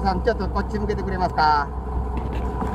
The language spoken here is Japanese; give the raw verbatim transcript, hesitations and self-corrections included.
さん、ちょっとこっち向けてくれますか。